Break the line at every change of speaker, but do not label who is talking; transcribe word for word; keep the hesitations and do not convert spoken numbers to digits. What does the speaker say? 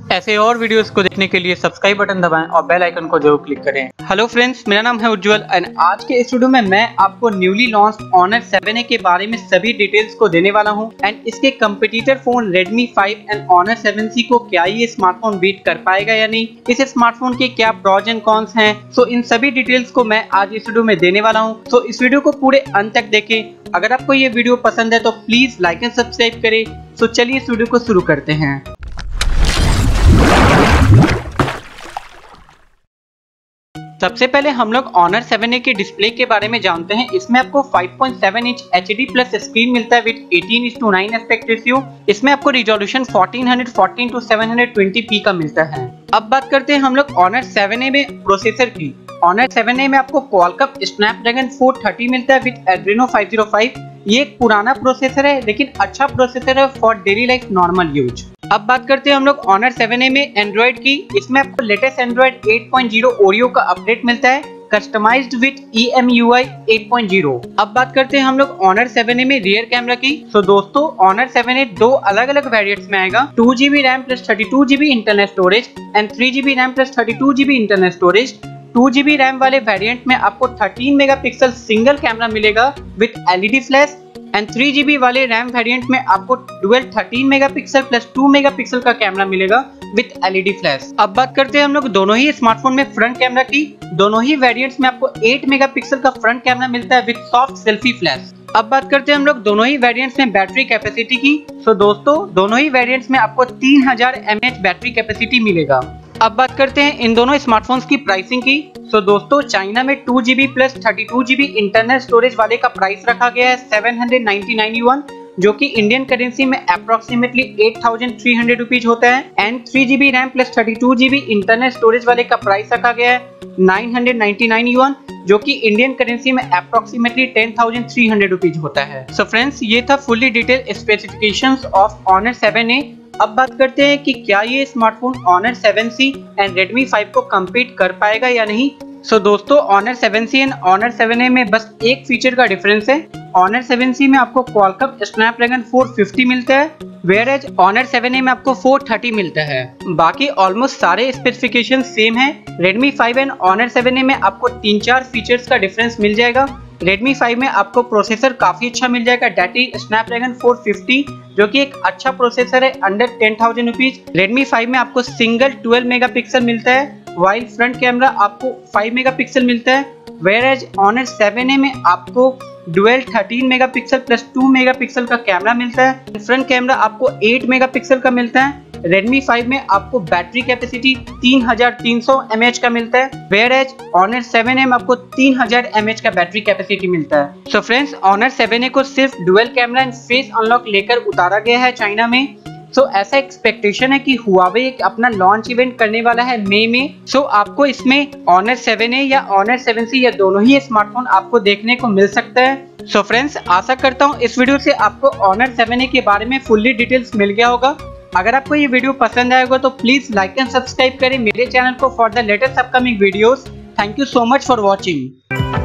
ऐसे और वीडियोस को देखने के लिए सब्सक्राइब बटन दबाएं और बेल आइकन को जरूर क्लिक करें। हेलो फ्रेंड्स, मेरा नाम है उज्जवल एंड आज के इस वीडियो में मैं आपको newly launch Honor seven A के बारे में सभी डिटेल्स को देने वाला हूं एंड इसके competitor phone Redmi five and Honor seven C को क्या ये स्मार्टफोन बीट कर पाएगा या नहीं, इस स्मार्टफोन के क्या प्रोज एंड कॉन्स हैं। सो इन सभी डिटेल्स को मैं आज इस वीडियो में देने वाला हूँ। सो इस वीडियो को पूरे अंत तक देखें। अगर आपको ये वीडियो पसंद है तो प्लीज लाइक एंड सब्सक्राइब करें। सो चलिए इस वीडियो को शुरू करते हैं। सबसे पहले हम लोग ऑनर सेवन ए के डिस्प्ले के बारे में जानते हैं। इसमें आपको five point seven inch H D plus screen मिलता है with eighteen is to nine aspect ratio. इसमें आपको resolution fourteen fourteen to seven twenty P का मिलता है। अब बात करते हैं हम लोग ऑनर सेवन ए में प्रोसेसर की। ऑनर सेवन ए में आपको क्वालकॉम स्नैपड्रैगन फोर थर्टी मिलता है with Adreno five zero five. ये एक पुराना प्रोसेसर है लेकिन अच्छा प्रोसेसर है for daily life normal use. अब बात करते हैं हम लोग ऑनर सेवन ए में एंड्रॉइड की। इसमें आपको latest Android eight point zero Oreo का अपडेट मिलता है customised with E M U I eight point zero. अब बात करते हैं हम लोग ऑनर सेवन ए में रियर कैमरा की। सो दोस्तों, ऑनर सेवन ए दो अलग अलग वेरिएंट्स में आएगा, two G B RAM plus thirty two G B internal storage and three G B RAM plus thirty two G B internal storage. Two G B RAM वाले variant में आपको thirteen megapixel single camera मिलेगा with L E D flash and three G B वाले RAM variant में आपको dual thirteen megapixel plus two megapixel का camera मिलेगा with L E D flash. अब बात करते हैं हम लोग दोनों ही स्मार्टफोन में फ्रंट कैमरा की। दोनों ही वेरिएंट्स में आपको एट मेगापिक्सल का फ्रंट कैमरा मिलता है विद सॉफ्ट सेल्फी फ्लैश। अब बात करते हैं हम लोग दोनों ही वेरिएंट्स में बैटरी कैपेसिटी की। सो दोस्तों, दोनों ही वेरिएंट्स में आपको तीन हजार एम एच बैटरी कैपेसिटी मिलेगा। अब बात करते हैं इन दोनों स्मार्टफोन्स की प्राइसिंग की। सो दोस्तों, चाइना में two G B plus thirty two G B internal storage वाले का प्राइस रखा गया है seven hundred ninety nine yuan, जो कि इंडियन करेंसी में approximately eight thousand three hundred rupees होता है। And three G B RAM plus thirty two G B internal storage वाले का प्राइस रखा गया है nine hundred ninety nine yuan, जो कि इंडियन करेंसी में approximately ten thousand three hundred rupees होता है। सो फ्रेंड्स, ये था fully detail specifications of Honor seven A. अब बात करते हैं कि क्या ये smartphone Honor seven C and Redmi five को कम्पीट कर पाएगा या नहीं। सो so, दोस्तों, Honor seven C and Honor seven A में बस एक फीचर का डिफरेंस है। ऑनर सेवन सी में आपको क्वालकॉम स्नैपड्रैगन फोर फिफ्टी मिलता है, वेयर ऑनर सेवन ए में आपको फोर थर्टी मिलता है। बाकी ऑलमोस्ट सारे स्पेसिफिकेशन सेम है। Redmi five and Honor seven A में आपको तीन चार फीचर्स का डिफरेंस मिल जाएगा। रेडमी फाइव में आपको प्रोसेसर काफी अच्छा मिल जाएगा, that is Snapdragon four fifty, जो कि एक अच्छा प्रोसेसर है under ten thousand rupees. Redmi five में आपको सिंगल ट्वेल्व मेगापिक्सल मिलता है, वाइल फ्रंट कैमरा आपको फाइव मेगापिक्सल मिलता है। वेयर ऑनर सेवन ए में आपको dual thirteen megapixel plus two megapixel का कैमरा मिलता है। फ्रंट कैमरा आपको एट मेगापिक्सल का मिलता है। रेडमी फाइव में आपको बैटरी कैपेसिटी तीन हजार तीन सौ एम एच का मिलता है, where as Honor seven A में आपको तीन हजार एम एच का बैटरी कैपेसिटी मिलता है। So friends, Honor seven A को सिर्फ dual camera and face unlock लेकर उतारा गया है चाइना में। सो so, ऐसा एक्सपेक्टेशन है कि हुआवे अपना लॉन्च इवेंट करने वाला है मई में। सो so, आपको इसमें ऑनर सेवन ए या ऑनर सेवन सी या दोनों ही स्मार्टफोन आपको देखने को मिल सकता है। सो so, फ्रेंड्स, आशा करता हूँ इस वीडियो से आपको ऑनर सेवन ए के बारे में फुल्ली डिटेल्स मिल गया होगा। अगर आपको ये वीडियो पसंद आएगा तो प्लीज लाइक एंड सब्सक्राइब करें मेरे चैनल को for the latest upcoming videos. Thank you so much for watching.